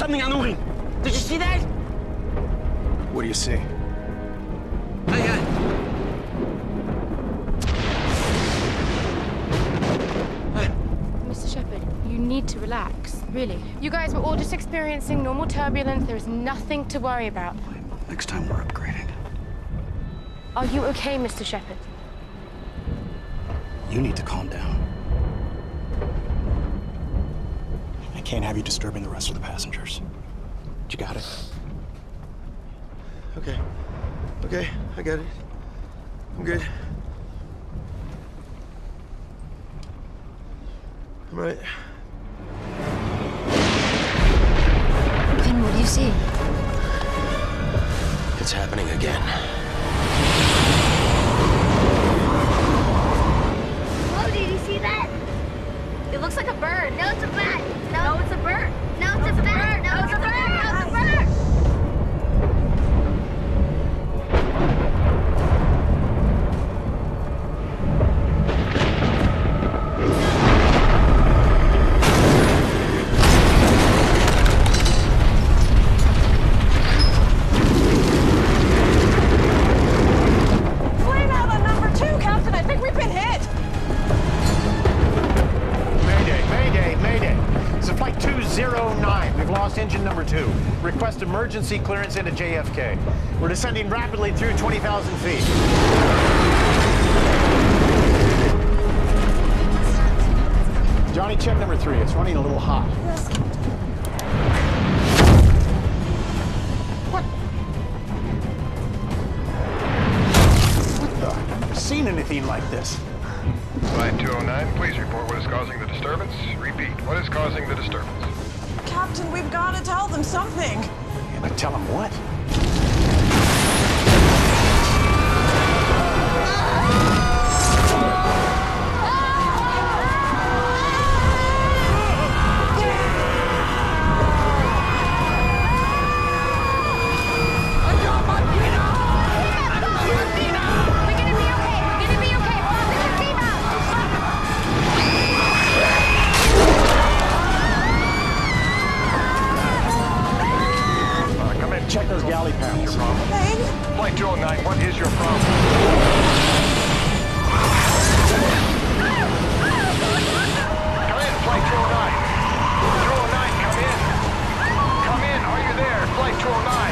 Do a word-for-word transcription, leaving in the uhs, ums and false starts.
something on the wing. Did you see that? What do you see? Hey, uh... Mister Shepard, you need to relax, really. You guys were all just experiencing normal turbulence. There is nothing to worry about. Next time we're upgrading. Are you okay, Mister Shepard? You need to calm down. I can't have you disturbing the rest of the passengers. You got it? Okay. Okay, I got it. I'm good. I'm right. Finn, what do you see? It's happening again. Whoa, did you see that? It looks like a bird. No, it's a bat. No, no it's a bird. No, it's, no, it's a, a bat. No, it's a bird. No, it's a bird. Engine number two. Request emergency clearance into J F K. We're descending rapidly through twenty thousand feet. Johnny, check number three. It's running a little hot. Yes. What? What the? I've never seen anything like this. Flight two oh nine, please report what is causing the disturbance. Repeat, what is causing the disturbance? Captain, we've got to tell them something. Yeah, but tell them what? Check those galley panels. Hey. Flight two oh nine, what is your problem? Come in, Flight two oh nine. two oh nine, come in. Come in, are you there? Flight two oh nine.